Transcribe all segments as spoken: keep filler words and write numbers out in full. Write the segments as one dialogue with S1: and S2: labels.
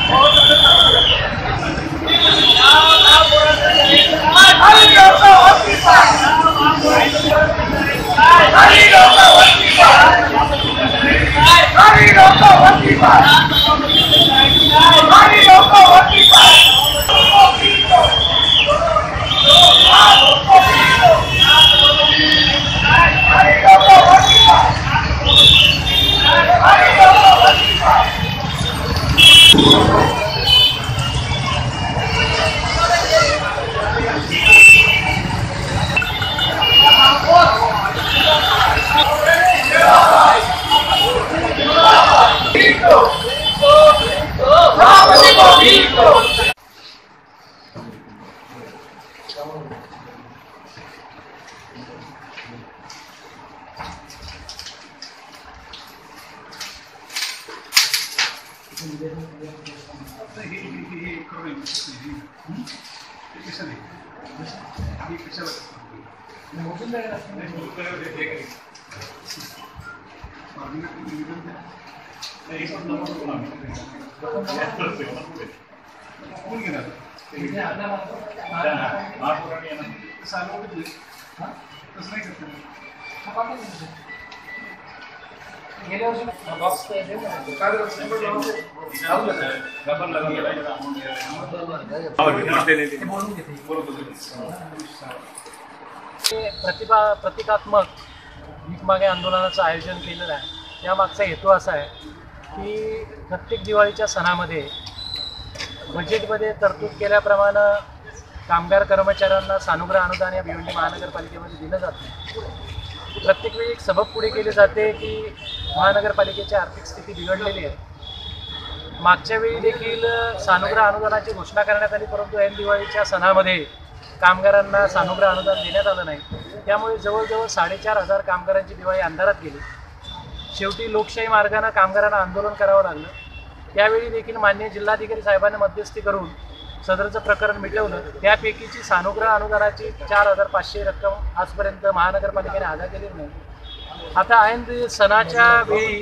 S1: प्रतिभा प्रतिकात्मक भीक मागे आंदोलनाचं आयोजन केलेलं आहे। यामागचा हेतू असा आहे की प्रत्येक दिवाळीच्या सणामध्ये बजेटमध्ये तरतूद केल्याप्रमाणे कामगार कर्मचाऱ्यांना सानुग्रह अनुदान या भिवंडी महानगरपालिकेमध्ये दिलं जातं। प्रत्येक वेळी एक सबब पुढे केले जाते की महानगरपालिकेची आर्थिक स्थिती बिघडलेली आहे। मागच्या वेळी देखील सानुग्रह अनुदानाची घोषणा करण्यात आली, परंतु ऐन दिवाळीच्या सणामध्ये कामगारांना सानुग्रह अनुदान देण्यात आलं नाही। त्यामुळे जवळजवळ साडेचार हजार कामगारांची दिवाळी अंधारात गेली। शेवटी लोकशाही मार्गाने कामगारांना आंदोलन करावं लागलं। त्यावेळी देखील माननीय जिल्हाधिकारी साहेबांनी मध्यस्थी करून सदरचं प्रकरण मिटवलं। त्यापैकीची सानुग्रह अनुदानाची चार हजार पाचशे रक्कम आजपर्यंत महानगरपालिकेने अदा केलेली नाही। आता ऐन सणाच्या वेळी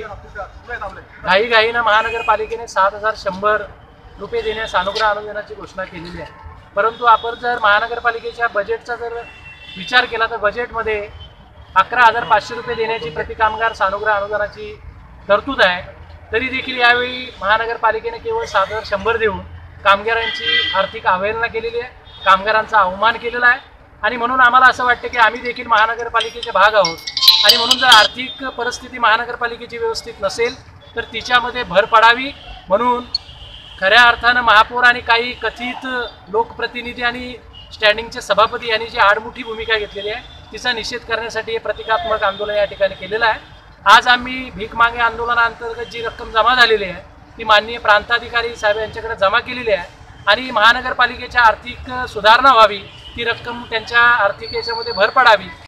S1: घाईघाईनं महानगरपालिकेने सात हजार शंभर रुपये देण्या सानुग्रह अनुदानाची घोषणा केलेली आहे। परंतु आपण जर महानगरपालिकेच्या बजेटचा जर विचार केला तर बजेटमध्ये अकरा हजार पाचशे रुपये देण्याची प्रति कामगार सानुग्रह अनुदानाची तरतूद आहे। तरी देखील यावेळी महानगरपालिकेने केवळ सात हजार शंभर देऊन कामगारांची आर्थिक अवहेलना केलेली आहे, कामगारांचा अवमान केलेला आहे। आणि म्हणून आम्हाला असं वाटतं की आम्ही देखील महानगरपालिकेचे भाग आहोत आणि म्हणून जर आर्थिक परिस्थिती महानगरपालिकेची व्यवस्थित नसेल तर तिच्यामध्ये भर पडावी। म्हणून खऱ्या अर्थानं महापौर आणि काही कथित लोकप्रतिनिधी आणि स्टँडिंगचे सभापती यांनी जी आडमुठी भूमिका घेतलेली आहे तिचा निषेध करण्यासाठी हे प्रतिकात्मक आंदोलन या ठिकाणी केलेलं आहे। आज आम्ही भीक मागे आंदोलनाअंतर्गत जी रक्कम जमा झालेली आहे ती माननीय प्रांताधिकारी साहेब यांच्याकडे जमा केलेली आहे आणि महानगरपालिकेच्या आर्थिक सुधारणा व्हावी, ती रक्कम त्यांच्या आर्थिक याच्यामध्ये भर पडावी